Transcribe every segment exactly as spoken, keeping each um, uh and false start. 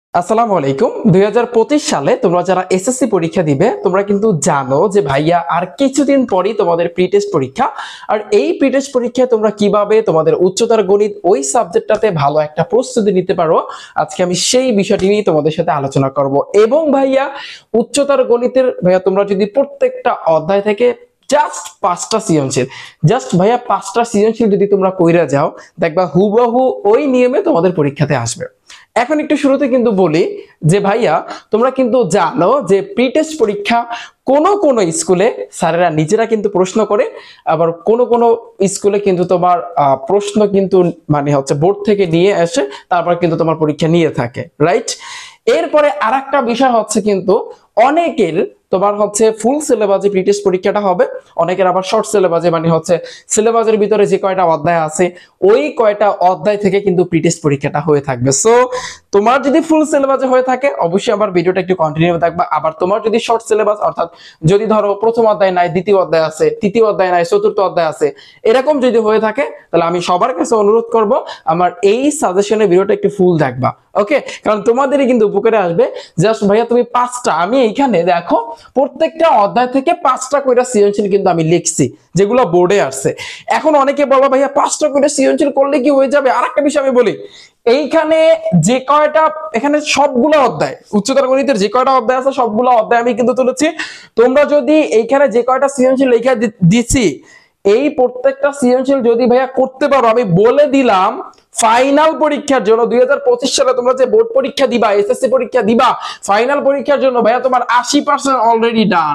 আসসালামু আলাইকুম। দুই হাজার পঁচিশ সালে তোমরা যারা এসএসসি পরীক্ষা দিবে তোমরা কিন্তু জানো যে ভাইয়া আর কিছুদিন পরেই তোমাদের প্রি টেস্ট পরীক্ষা। আর এই প্রি টেস্ট পরীক্ষায় তোমরা কিভাবে তোমাদের উচ্চতর গণিত ওই সাবজেক্টটাতে ভালো একটা প্রস্তুতি নিতে পারো, আজকে আমি সেই বিষয়টি নিয়ে তোমাদের সাথে আলোচনা করব। এবং ভাইয়া উচ্চতর গণিতের ভাইয়া তোমরা যদি প্রত্যেকটা অধ্যায় থেকে জাস্ট পাঁচটা সৃজনশীল জাস্ট ভাইয়া পাঁচটা সৃজনশীল যদি তোমরা কইরা যাও, দেখবা হুবহু ওই নিয়মে তোমাদের পরীক্ষাতে আসবে। এখন একটু শুরুতে কিন্তু বলি যে ভাইয়া তোমরা কিন্তু জানো যে প্রি টেস্ট পরীক্ষা কোন কোন স্কুলে স্যারেরা নিজেরা কিন্তু প্রশ্ন করে, আবার কোন কোন স্কুলে কিন্তু তোমার প্রশ্ন কিন্তু মানে হচ্ছে বোর্ড থেকে নিয়ে এসে তারপর কিন্তু তোমার পরীক্ষা নিয়ে থাকে, রাইট? এরপরে আরেকটা বিষয় হচ্ছে কিন্তু অনেকের তোমার হচ্ছে ফুল সিলেবাসে প্রি টেস্ট পরীক্ষাটা হবে, অনেকের আবার শর্ট সিলেবাসে মানে হচ্ছে সিলেবাসের ভিতরে যে কয়টা অধ্যায় আছে ওই কয়টা অধ্যায় থেকে কিন্তু প্রি টেস্ট পরীক্ষাটা হয়ে থাকবে। সো তোমার যদি ফুল সিলেবাসে হয়ে থাকে অবশ্যই আবার ভিডিওটা একটু কন্টিনিউ থাকবে। আবার তোমার যদি শর্ট সিলেবাস অর্থাৎ যদি ধরো প্রথম অধ্যায় নাই, দ্বিতীয় অধ্যায় আছে, তৃতীয় অধ্যায় নাই, চতুর্থ অধ্যায় আছে, এরকম যদি হয়ে থাকে তাহলে আমি সবার কাছে অনুরোধ করব আমার এই সাজেশনের ভিডিওটা একটু ফুল দেখবা, ওকে? কারণ তোমাদেরই কিন্তু উপকারে আসবে। জাস্ট ভাইয়া তুমি পাঁচটা, আমি এইখানে দেখো প্রত্যেকটা অধ্যায় থেকে পাঁচটা কইরা সৃজনশীল কিন্তু আমি লিখছি যেগুলো বোর্ডে আসছে। এখন অনেকে বলবা ভাইয়া পাঁচটা কইরা সৃজনশীল করলে কি হয়ে যাবে? আরেকটা বিষয় আমি বলি, এইখানে যে কয়টা এখানে সবগুলো অধ্যায় উচ্চতর গণিতের যে কয়টা অধ্যায় আছে সবগুলো অধ্যায় আমি কিন্তু তুলেছি। তোমরা যদি এইখানে যে কয়টা সৃজনশীল লেখা দিচ্ছি এই প্রত্যেকটা সৃজনশীল যদি ভাইয়া করতে পারো, আমি বলে দিলাম ফাইনাল পরীক্ষার জন্য দুই হাজার পঁচিশ সালে তোমরা যে বোর্ড পরীক্ষা দিবা, এসএসসি পরীক্ষা দিবা, ফাইনাল পরীক্ষার জন্য ভাইয়া তোমার আশি পার্সেন্ট অলরেডি ডান,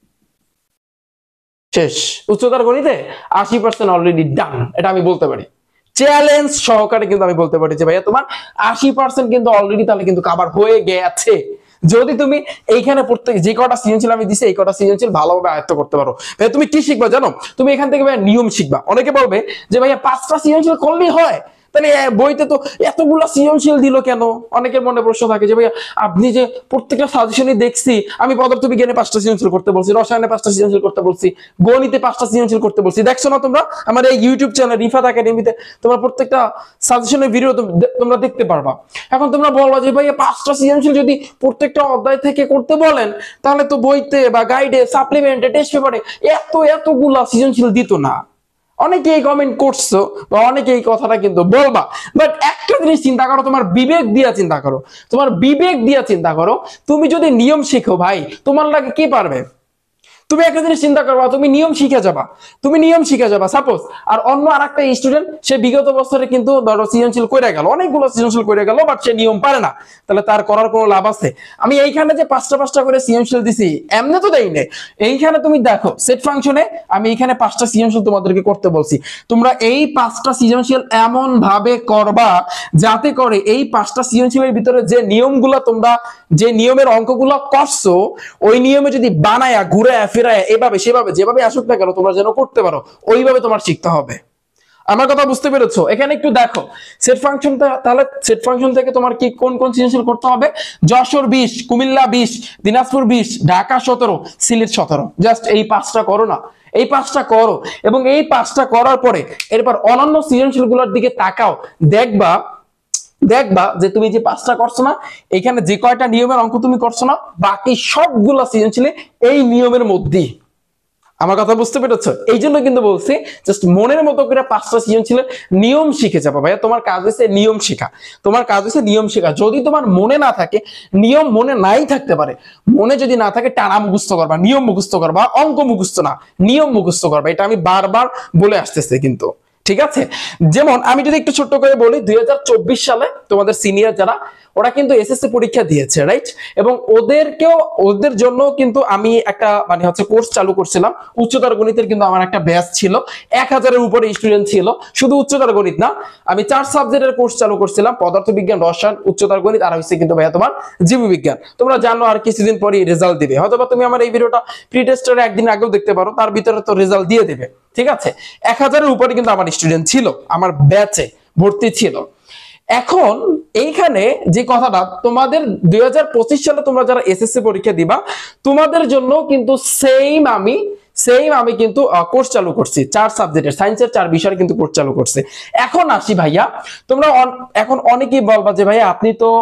শেষ। উচ্চতর গণিতে আশি পার্সেন্ট অলরেডি ডান, এটা আমি বলতে পারি চ্যালেঞ্জ সহকারে, কিন্তু আমি বলতে পারি যে ভাইয়া তোমার আশি পার্সেন্ট কিন্তু অলরেডি তাহলে কিন্তু কভার হয়ে গেছে যদি তুমি এইখানে প্রত্যেক যে কটা সৃজনশীল আমি দিছি এই কটা সৃজনশীল ভালোভাবে আয়ত্ত করতে পারো। ভাইয়া তুমি কি শিখবা জানো? তুমি এখান থেকে ভাইয়া নিয়ম শিখবা। অনেকে বলবে যে ভাইয়া পাঁচটা সৃজনশীল করলেই হয়, তাহলে বইতে তো এতগুলো সৃজনশীল দিল কেন? অনেকের মনে প্রশ্ন থাকে যে ভাইয়া আপনি যে প্রত্যেকটা সাজেশনই দেখছি, আমি পদার্থবিজ্ঞানে পাঁচটা সৃজনশীল করতে বলছি, রসায়নে পাঁচটা সৃজনশীল করতে বলছি, গণিতে পাঁচটা সৃজনশীল করতে বলছি, দেখছো না তোমরা আমার এই ইউটিউব চ্যানেল রিফাত একাডেমিতে তোমরা প্রত্যেকটা সাজেশনের ভিডিও তোমরা দেখতে পারবা। এখন তোমরা বলবা যে ভাইয়া পাঁচটা সৃজনশীল যদি প্রত্যেকটা অধ্যায় থেকে করতে বলেন তাহলে তো বইতে বা গাইডে সাপ্লিমেন্টে টেস্ট পেপারে এত এতগুলা সৃজনশীল দিত না। অনেকেই কমেন্ট করছো বা অনেকে এই কথাটা কিন্তু বলবা, বাট একটা জিনিস চিন্তা করো, তোমার বিবেক দিয়া চিন্তা করো, তোমার বিবেক দিয়া চিন্তা করো, তুমি যদি নিয়ম শিখো ভাই তোমার লাগে কি পারবে? তুমি একটা জিনিস চিন্তা করবা, তুমি নিয়ম শিখে যাবা, তুমি নিয়ম শিখে যাবা সাপোজ, আর অন্য আরেকটা স্টুডেন্ট সে বিগত বছরে কিন্তু ধরো সৃজনশীল কইরা গেল, অনেকগুলো সৃজনশীল কইরা গেল, বাট সে নিয়ম পারে না, তাহলে তার করার কোনো লাভ আছে? আমি এইখানে যে পাঁচটা পাঁচটা করে সৃজনশীল দিছি এমনি তো দেই না। এইখানে তুমি দেখো সেট ফাংশনে আমি এইখানে পাঁচটা সৃজনশীল তোমাদেরকে করতে বলছি, তোমরা এই পাঁচটা সৃজনশীল এমন ভাবে করবা যাতে করে এই পাঁচটা সৃজনশীলের ভিতরে যে নিয়মগুলো তোমরা যে নিয়মের অঙ্কগুলো করছো ওই নিয়মে যদি বানায়া ঘুরে ফিরায় এভাবে সেভাবে যেভাবে আসুক না কেন তোমরা যেন করতে পারো, ওইভাবে তোমার শিখতে হবে। আমার কথা বুঝতে পেরেছো? এখানে একটু দেখো সেট ফাংশনটা, তাহলে সেট ফাংশন থেকে তোমার কি কোন কোন সৃজনশীল করতে হবে? যশোর বিশ, কুমিল্লা বিশ, দিনাজপুর বিশ, ঢাকা সতেরো, সিলেট সতেরো, জাস্ট এই পাঁচটা করো না, এই পাঁচটা করো। এবং এই পাঁচটা করার পরে এরপর অন্যান্য সৃজনশীল গুলোর দিকে তাকাও, দেখবা দেখবা যে তুমি যে পাঁচটা করছো না এখানে যে কয়টা নিয়মের অঙ্ক তুমি করছো না বাকি সবগুলা সৃজনশীল এই নিয়মের মধ্যেই। আমার কথা বুঝতে পেরেছো? এই জন্য কিন্তু বলছি জাস্ট মনের মতো করে পাঁচটা সৃজনশীল নিয়ম শিখে যাবো। ভাইয়া তোমার কাজ হচ্ছে নিয়ম শেখা, তোমার কাজ হচ্ছে নিয়ম শেখা। যদি তোমার মনে না থাকে, নিয়ম মনে নাই থাকতে পারে, মনে যদি না থাকে টানা মুখস্থ করবা, নিয়ম মুখস্থ করবা, অঙ্ক মুখস্থ না নিয়ম মুখস্থ করবা, এটা আমি বারবার বলে আসতেছি কিন্তু, ঠিক আছে? যেমন আমি যদি একটু ছোট্ট করে বলি, দুই হাজার চব্বিশ সালে তোমাদের সিনিয়র যারা ওরা কিন্তু এসএসসি পরীক্ষা দিয়েছে, রাইট? এবং ওদেরকেও ওদের জন্য কিন্তু আমি একটা মানে হচ্ছে কোর্স চালু করছিলাম উচ্চতর গণিতের, কিন্তু আমার একটা ব্যাচ ছিল, এক হাজারের উপরে স্টুডেন্ট ছিল। শুধু উচ্চতর গণিত না, আমি চার সাবজেক্টের কোর্স চালু করছিলাম, পদার্থবিজ্ঞান, রসায়ন, উচ্চতর গণিত, আর হচ্ছে কিন্তু ভাইয়া তোমার জীববিজ্ঞান। তোমরা জানো আর কিছুদিন পরে রেজাল্ট দিবে, হয়তোবা তুমি আমার এই ভিডিওটা প্রি টেস্টের একদিন আগেও দেখতে পারো, তার ভিতরে তো রেজাল্ট দিয়ে দেবে, ঠিক আছে? এক হাজারের উপরে কিন্তু আমার স্টুডেন্ট ছিল, আমার ব্যাচে ভর্তি ছিল। এখন এইখানে যে কথাটা তোমাদের দুই হাজার পঁচিশ সালে তোমরা যারা এসএসসি পরীক্ষা দিবা তোমাদের জন্য কিন্তু সেম আমি সেম আমি কিন্তু কোর্স চালু করছি, চার সাবজেক্টের সায়েন্সের চার বিষয়ের কিন্তু কোর্স চালু করছি। এখন আসি ভাইয়া, তোমরা এখন অনেকেই বলবা যে ভাইয়া আপনি তো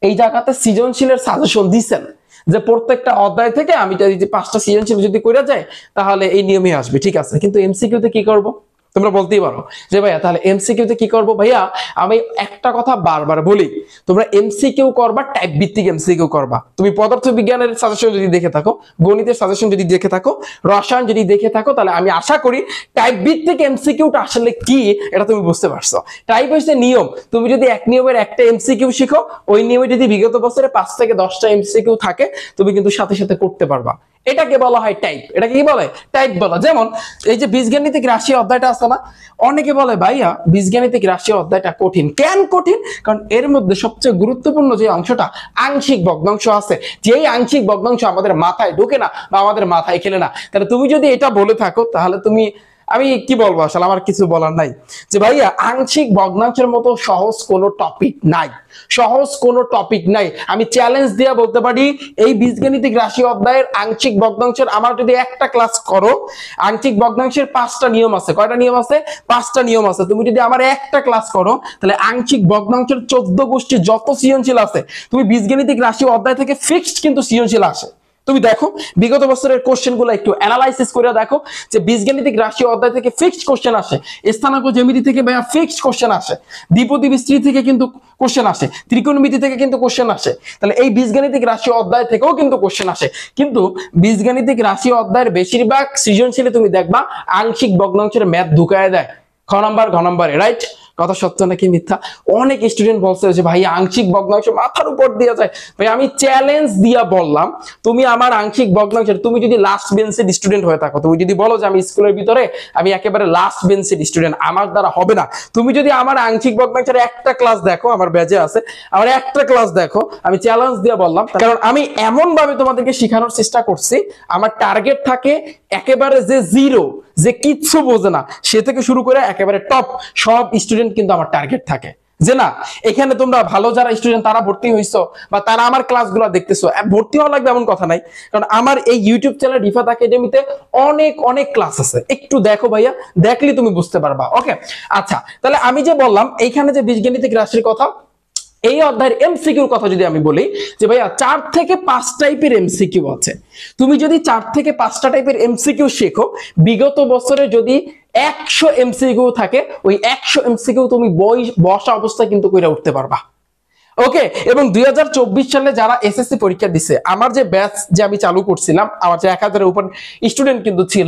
এই জায়গাতে সৃজনশীলের সাজেশন দিচ্ছেন যে প্রত্যেকটা অধ্যায় থেকে আমি যদি পাঁচটা সৃজনশীল যদি করে যায় তাহলে এই নিয়মে আসবে, ঠিক আছে। কিন্তু এমসিকিউতে কি করব? তোমরা বলতেই পারো যে ভাইয়া তাহলে এমসিকিউতে কি করব? ভাইয়া আমি একটা কথা বারবার বলি, তোমরা এমসিকিউ করবা, টাইপ ভিত্তিক এমসিকিউ করবা। তুমি পদার্থ বিজ্ঞানের সাজেশন যদি দেখে থাকো, গণিতের সাজেশন যদি দেখে থাকো, রসায়ন যদি দেখে থাকো, তাহলে আমি আশা করি টাইপ ভিত্তিক এমসিকিউটা আসলে কি এটা তুমি বুঝতে পারছো। টাইপ হচ্ছে নিয়ম, তুমি যদি এক নিয়মের একটা এমসিকিউ শিখো, ওই নিয়মে যদি বিগত বছরে পাঁচ থেকে দশটা এমসিকিউ থাকে, তুমি কিন্তু সাথে সাথে করতে পারবা। এটাকে বলা হয় টাইপ। এটাকে কি বলে? টাইপ বলা। যেমন এই যে বীজগাণিতিক রাশি অধ্যায়টা আছে না, অনেকে বলে ভাইয়া বীজগাণিতিক রাশি অধ্যায়টা কঠিন। কেন কঠিন? কারণ এর মধ্যে সবচেয়ে গুরুত্বপূর্ণ যে অংশটা আংশিক ভগ্নাংশ আছে, যেই আংশিক ভগ্নাংশ আমাদের মাথায় ঢোকে না বা আমাদের মাথায় খেলে না। তাহলে তুমি যদি এটা বলে থাকো তাহলে তুমি, আমি কি বলবো আসলে, আমার কিছু বলার নাই যে ভাইয়া আংশিক ভগ্নাংশের মতো সহজ কোনো টপিক নাই, সহজ কোনো টপিক নাই। আমি চ্যালেঞ্জ দিয়ে বলতে পারি এই বীজগাণিতিক রাশি অধ্যায়ের আংশিক ভগ্নাংশের আমার যদি একটা ক্লাস করো, আংশিক ভগ্নাংশের পাঁচটা নিয়ম আছে। কয়টা নিয়ম আছে? পাঁচটা নিয়ম আছে। তুমি যদি আমার একটা ক্লাস করো তাহলে আংশিক ভগ্নাংশের চোদ্দ গোষ্ঠী যত সৃজনশীল আছে, তুমি বীজগাণিতিক রাশি অধ্যায় থেকে ফিক্সড কিন্তু সৃজনশীল আসে। তুমি দেখো বিগত বছরের কোশ্চেন গুলো একটু অ্যানালাইসিস করে দেখো যে বীজগাণিতিক রাশি অধ্যায় থেকে ফিক্সড কোশ্চেন আসে, স্থানাঙ্ক জ্যামিতি থেকে ভাইয়া ফিক্সড কোশ্চেন আসে, দ্বিপদী বিস্তৃতি থেকে কিন্তু কোশ্চেন আসে, ত্রিকোণমিতি থেকে কিন্তু কোশ্চেন আসে। তাহলে এই বীজগাণিতিক রাশি অধ্যায় থেকেও কিন্তু কোশ্চেন আসে। কিন্তু বীজগাণিতিক রাশি অধ্যায়ের বেশিরভাগ সৃজনশীলে তুমি দেখবা আংশিক ভগ্নাংশের ম্যাথ ঢুকায় দেয় খ নাম্বার ঘ নাম্বারে, রাইট? কথা সত্য নাকি মিথ্যা? অনেক স্টুডেন্ট বলছে যে ভাই আংশিক ভগ্নাংশ মাথার উপর দিয়ে যায়। ভাই আমি চ্যালেঞ্জ দিয়া বললাম, তুমি আমার আংশিক ভগ্নাংশের, তুমি যদি লাস্ট বেঞ্চের স্টুডেন্ট হয়ে থাকো, তুমি যদি বলো যে আমি স্কুলের ভিতরে আমি একেবারে লাস্ট বেঞ্চের স্টুডেন্ট, আমার দ্বারা হবে না, তুমি যদি আমার আংশিক ভগ্নাংশের একটা ক্লাস দেখো, আমার ব্যাচে আছে, আমার একটা ক্লাস দেখো, আমি চ্যালেঞ্জ দিয়ে বললাম, কারণ আমি এমন ভাবে তোমাদেরকে শেখানোর চেষ্টা করছি, আমার টার্গেট থাকে একেবারে যে জিরো, যে কিচ্ছু বোঝে না, সে থেকে শুরু করে একেবারে টপ সব স্টুডেন্ট কিন্তু আমার টার্গেট থাকে যে না এখানে তোমরা ভালো যারা স্টুডেন্ট তারা ভর্তি হইছো বা তারা আমার ক্লাসগুলো দেখতেছো, ভর্তি হওয়া লাগবে এমন কথা নাই। কারণ আমার এই ইউটিউব চ্যানেল রিফাত একাডেমিতে অনেক অনেক ক্লাস আছে, একটু দেখো ভাইয়া, দেখলে তুমি বুঝতে পারবা। ওকে, আচ্ছা, তাহলে আমি যে বললাম এইখানে যে বীজগাণিতিক রাশির কথা, এই অধ্যায়ের এমসিকিউর কথা যদি আমি বলি যে ভাইয়া চার থেকে পাঁচ টাইপের এমসিকিউ আছে। তুমি যদি চার থেকে পাঁচটা টাইপের এমসিকিউ শেখো, বিগত বছরে যদি একশো এমসিকিউ থাকে, ওই একশো এমসিকিউ তুমি বই বসা অবস্থায় কিন্তু কইরা উঠতে পারবা। ওকে, এবং দুই হাজার চব্বিশ সালে যারা এসএসসি পরীক্ষা দিছে, আমার যে ব্যাচ যে আমি চালু করছিলাম, আমার যে এক হাজারের উপর স্টুডেন্ট কিন্তু ছিল,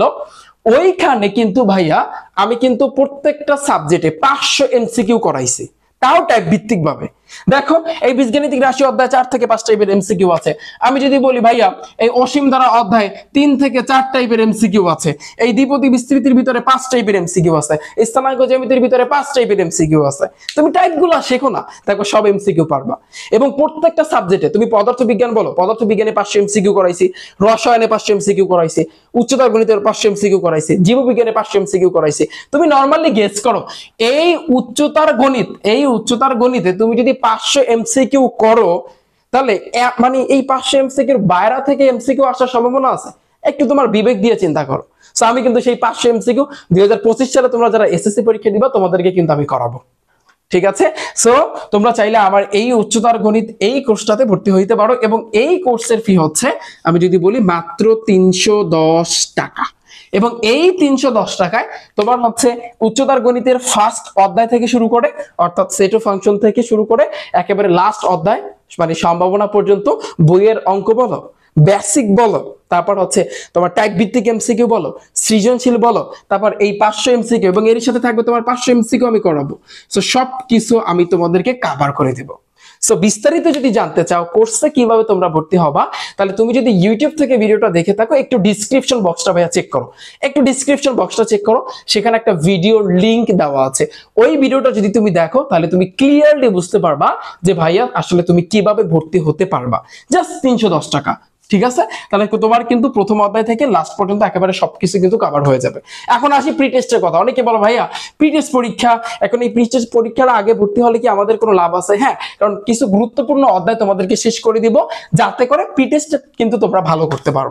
ওইখানে কিন্তু ভাইয়া আমি কিন্তু প্রত্যেকটা সাবজেক্টে পাঁচশো এমসিকিউ করাইছি, তাও টাইপ ভিত্তিক ভাবে। দেখো এই বীজগাণিতিক রাশি অধ্যায় চার থেকে পাঁচ টাইপের এমসিকিউ আছে। আমি যদি বলি ভাইয়া এই অসীম ধারা অধ্যায় তিন থেকে চার টাইপের এমসিকিউ আছে, এই দ্বিপদী বিস্তৃতির ভিতরে পাঁচ টাইপের এমসিকিউ আছে, স্থানাঙ্ক জ্যামিতির ভিতরে পাঁচ টাইপের এমসিকিউ আছে। তুমি টাইপগুলো শেখো না, দেখো সব এমসিকিউ পারবা। এবং প্রত্যেকটা সাবজেক্টে তুমি পদার্থ বিজ্ঞান বলো, পদার্থ বিজ্ঞানে পাঁচশো এমসিকিউ করাইছি, রসায়নে পাঁচশো এমসিকিউ করাইছি, উচ্চতর গণিতের পাঁচশো এমসিকিউ করাইছি, জীববিজ্ঞানে পাঁচশো এমসিকিউ করাইছি। তুমি নরমালি গেস করো এই উচ্চতর গণিত, এই উচ্চতর গণিতে তুমি যদি পাঁচশো এমসিকিউ করো, তাহলে মানে এই পাঁচশো এমসিকিউর বাইরে থেকে এমসিকিউ আসার সম্ভাবনা আছে? একটু তোমার বিবেক দিয়ে চিন্তা করো। সো আমি কিন্তু সেই পাঁচশো এমসিকিউ দুই হাজার পঁচিশ সালে তোমরা যারা এসএসসি পরীক্ষা দিবা তোমাদেরকে কিন্তু আমি করাবো, ঠিক আছে? সো তোমরা চাইলে আমার এই উচ্চতর গণিত এই কোর্সটাতে ভর্তি হইতে পারো, এবং এই কোর্সের ফি হচ্ছে আমি যদি বলি মাত্র তিনশো দশ টাকা। এবং এই তিনশো দশ টাকায় তোমার হচ্ছে উচ্চতর গণিতের ফার্স্ট অধ্যায় থেকে শুরু করে, অর্থাৎ সেট অফ ফাংশন থেকে শুরু করে একেবারে লাস্ট অধ্যায় মানে সম্ভাবনা পর্যন্ত বইয়ের অঙ্ক বলো, বেসিক বলো, তারপর হচ্ছে তোমার টাইপ ভিত্তিক এমসিকিউ বলো, সৃজনশীল বলো, তারপর এই পাঁচশো এমসিকিউ, এবং এর সাথে থাকবে তোমার পাঁচশো এমসিকিউ আমি করাবো। সো সব কিছু আমি তোমাদেরকে কভার করে দিব। সো বিস্তারিত যদি জানতে চাও কোর্সে কিভাবে তোমরা ভর্তি হবা, তাহলে তুমি যদি ইউটিউব থেকে ভিডিওটা দেখে থাকো, একটু ডিসক্রিপশন বক্সটা ভাইয়া চেক করো, একটু ডিসক্রিপশন বক্সটা চেক করো, সেখানে একটা ভিডিও লিংক দেওয়া আছে। ওই ভিডিওটা যদি তুমি দেখো তাহলে তুমি ক্লিয়ারলি বুঝতে পারবা যে ভাইয়া আসলে তুমি কিভাবে ভর্তি হতে পারবা। জাস্ট তিনশো দশ টাকা, ঠিক আছে? তাহলে তোমার কিন্তু প্রথম অধ্যায় থেকে লাস্ট পর্যন্ত একেবারে সবকিছু কিন্তু কভার হয়ে যাবে। এখন আসি প্রি টেস্টের কথা। অনেকে বলো ভাইয়া প্রি টেস্ট পরীক্ষা, এখন এই প্রি টেস্ট পরীক্ষার আগে ভর্তি হলে কি আমাদের কোনো লাভ আছে? হ্যাঁ, কারণ কিছু গুরুত্বপূর্ণ অধ্যায় তোমাদেরকে শেষ করে দিব, যাতে করে প্রি টেস্ট কিন্তু তোমরা ভালো করতে পারবা।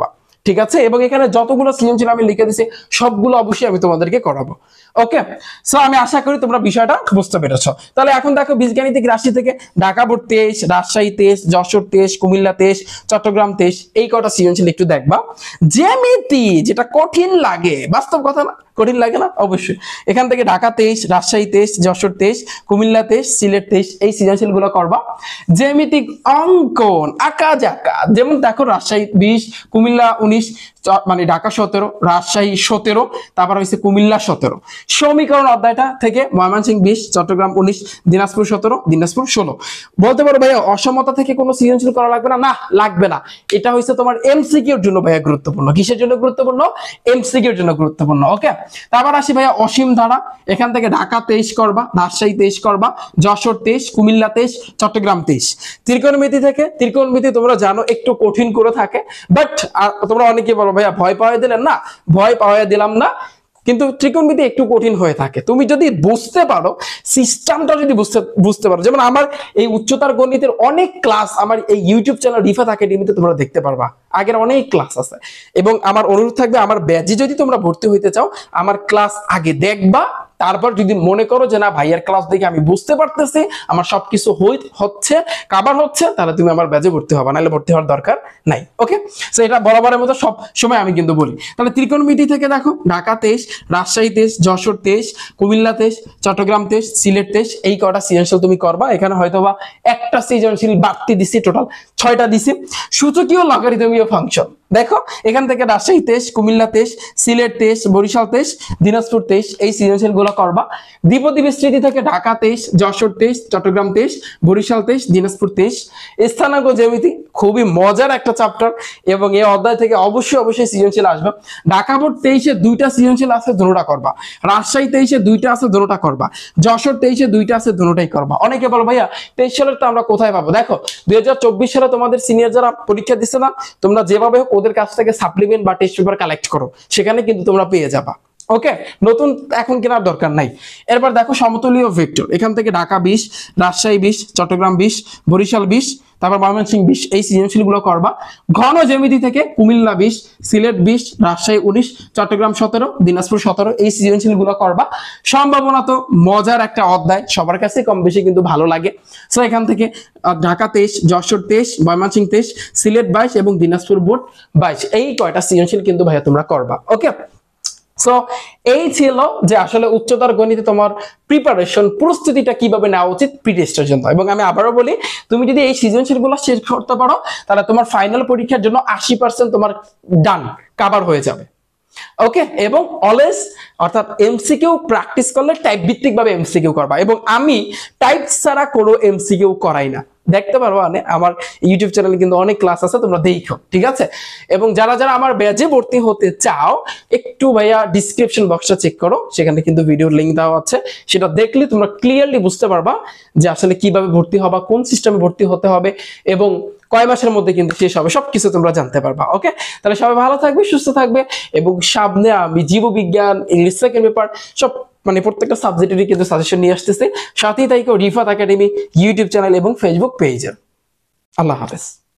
ঠিক আছে, এবং এখানে যতগুলো সৃজনশীল আমি লিখে দিছি সবগুলো অবশ্যই আমি তোমাদেরকে করাবো। ওকে, সো আমি আশা করি তোমরা বিষয়টা বুঝতে পেরেছো। তাহলে এখন দেখো বীজগাণিতিক রাশি থেকে ঢাকা বোর্ড তেইশ, রাজশাহী তেইশ, যশোর তেইশ, কুমিল্লা তেইশ, চট্টগ্রাম তেইশ, এই কটা সৃজনশীল একটু দেখবা। জ্যামিতি যেটা কঠিন লাগে, বাস্তব কথা না, কঠিন লাগে না? অবশ্যই। এখান থেকে ঢাকা তেইশ, রাজশাহী তেইশ, যশোর তেইশ, কুমিল্লা তেইশ, সিলেট তেইশ, এই সৃজনশীল গুলো করবা। জ্যামিতিক অঙ্কন আঁকা জাকা, যেমন দেখো রাজশাহী বিশ, কুমিল্লা উনিশ, মানে ঢাকা সতেরো, রাজশাহী সতেরো, তারপর হয়েছে কুমিল্লা সতেরো। সমীকরণ অধ্যায়টা থেকে ময়মনসিংহ বিশ, চট্টগ্রাম উনিশ, দিনাজপুর সতেরো, দিনাজপুর ষোলো। বলতে পারো ভাইয়া অসমতা থেকে কোনো সৃজনশীল করা লাগবে না? না, লাগবে না। এটা হচ্ছে তোমার এমসিকিউর জন্য ভাইয়া গুরুত্বপূর্ণ। কিসের জন্য গুরুত্বপূর্ণ? এমসিকিউর জন্য গুরুত্বপূর্ণ। ওকে, তারপর আসি ভাইয়া অসীম ধারা। এখান থেকে ঢাকা তেইশ করবা, রাজশাহী তেইশ করবা, যশোর তেইশ, কুমিল্লা তেইশ, চট্টগ্রাম তেইশ। ত্রিকোণমিতি থেকে, ত্রিকোণমিতি তোমরা জানো একটু কঠিন করে থাকে, বাট তোমরা অনেকে বলো ভাইয়া ভয় পাওয়া দিলেন না, ভয় পাওয়া দিলাম না, কিন্তু ত্রিকোণমিতি একটু কঠিন হয়ে থাকে। তুমি যদি বুঝতে পারো, সিস্টেমটা যদি বুঝতে বুঝতে পারো, যেমন আমার এই উচ্চতার গণিতের অনেক ক্লাস আমার এই ইউটিউব চ্যানেল রিফাত একাডেমিতে তোমরা দেখতে পারবা, আগের অনেক ক্লাস আছে। এবং আমার অনুরোধ থাকবে, আমার ব্যাচে যদি তোমরা ভর্তি হইতে চাও, আমার ক্লাস আগে দেখবা, তারপর যদি মনে করো যে না ভাইয়ের ক্লাস দেখে আমি বুঝতে পারতেছি, আমার সবকিছু হচ্ছে কাভার হচ্ছে, তাহলে তুমি আমার ব্যাচে ভর্তি হবা, নাহলে ভর্তি হওয়ার দরকার নাই। ওকে, সো এটা বরাবরের মতো সব সময় আমি কিন্তু বলি। তাহলে ত্রিকোণমিতি থেকে দেখো ঢাকা তেইশ, রাজশাহী তেইশ, যশোর তেইশ, কুমিল্লা তেইশ, চট্টগ্রাম তেইশ, সিলেট তেইশ, এই কটা সৃজনশীল তুমি করবা। এখানে হয়তোবা একটা সৃজনশীল বাড়তি দিছি, টোটাল ছয়টা দিছি। সূচকীয় লগারিদমীয় ফাংশন দেখো, এখান থেকে রাজশাহী তেইশ, কুমিল্লা তেইশ, সিলেট তেইশ, বরিশাল তেইশ, দিনাজপুর তেইশ, এই সৃজনশীল গুলো করবা। দ্বিপদী বিস্তৃতি থেকে ঢাকা তেইশ, যশোর তেইশ, চট্টগ্রাম তেইশ, বরিশাল তেইশ, দিনাজপুর তেইশ। স্থানাঙ্ক জ্যামিতি খুবই মজার একটা চ্যাপ্টার, এবং এই অধ্যায় থেকে অবশ্যই অবশ্যই সৃজনশীল আসবে। ঢাকা বোর্ড তেইশে দুইটা সৃজনশীল আছে, দুটোটা করবা। রাজশাহী তেইশে দুইটা আছে, দুটোটা করবা। যশোর তেইশে দুইটা আছে, দুটোটাই করবা। অনেকে বলো ভাইয়া তেইশ সালের তো আমরা কোথায় পাবো? দেখো দুই হাজার চব্বিশ সালে তোমাদের সিনিয়র যারা পরীক্ষা দিচ্ছে না, তোমরা যেভাবে হোক ওদের কাছ থেকে সাপ্লিমেন্ট বা টেস্ট পেপার কালেক্ট করো, সেখানে কিন্তু তোমরা পেয়ে যাবা। ওকে, নতুন এখন কেনার দরকার নাই। এরপর দেখো সমতলীয় ভেক্টর, এখান থেকে ঢাকা বিশ, রাজশাহী বিশ, চট্টগ্রাম বিশ, বরিশাল বিশ, তারপর ময়মনসিংহ বিশ, এই সৃজনশীল গুলো করবা। ঘন জ্যামিতি থেকে কুমিল্লা বিশ, সিলেট বিশ, রাজশাহী উনিশ, চট্টগ্রাম সতেরো, দিনাজপুর সতেরো, এই সৃজনশীল গুলো করবা। সম্ভাবনা তো মজার একটা অধ্যায়, সবার কাছে কম বেশি কিন্তু ভালো লাগে। সো এখান থেকে ঢাকা তেইশ, যশোর তেইশ, ময়মনসিংহ তেইশ, সিলেট বাইশ এবং দিনাজপুর বোর্ড বাইশ, এই কয়টা সৃজনশীল কিন্তু ভাইয়া তোমরা করবা। ওকে, সো এই ছিল যে আসলে উচ্চতর গণিতে তোমার প্রিপারেশন, প্রস্তুতিটা কিভাবে নেওয়া উচিত প্রি টেস্টের জন্য। এবং আমি আবারও বলি, তুমি যদি এই সৃজনশীলগুলো শেষ করতে পারো, তাহলে তোমার ফাইনাল পরীক্ষার জন্য আশি পার্সেন্ট তোমার ডান, কাভার হয়ে যাবে। ওকে, এবং অলওয়েজ অর্থাৎ এমসিকিউ প্র্যাকটিস করলে টাইপ ভিত্তিক ভাবে এমসিকিউ করবা, এবং আমি টাইপ ছাড়া কোনো এমসিকিউ করাই না। দেখতে পারবো আমার ইউটিউব চ্যানেলে কিন্তু অনেক ক্লাস আছে, তোমরা দেখো, ঠিক আছে। এবং যারা যারা আমার ব্যাচে ভর্তি হতে চাও, একটু ভাইয়া ডিসক্রিপশন বক্সটা চেক করো, সেখানে কিন্তু ভিডিওর লিংক দেওয়া আছে, সেটা দেখলে তোমরা ক্লিয়ারলি বুঝতে পারবা যে আসলে কিভাবে ভর্তি হবা, কোন সিস্টেমে ভর্তি হতে হবে, এবং কয় মাসের মধ্যে কিন্তু শেষ হবে, সবকিছু তোমরা জানতে পারবা। ওকে, তাহলে সবাই ভালো থাকবে, সুস্থ থাকবে, এবং সামনে আমি জীববিজ্ঞান, ইংলিশ সেকেন্ড পেপার সব মানে প্রত্যেকটা সাবজেক্টেরই কিন্তু সাজেশন নিয়ে আসতেছে। সাথেই তাই রিফাত একাডেমি ইউটিউব চ্যানেল এবং ফেসবুক পেজে। আল্লাহ হাফেজ।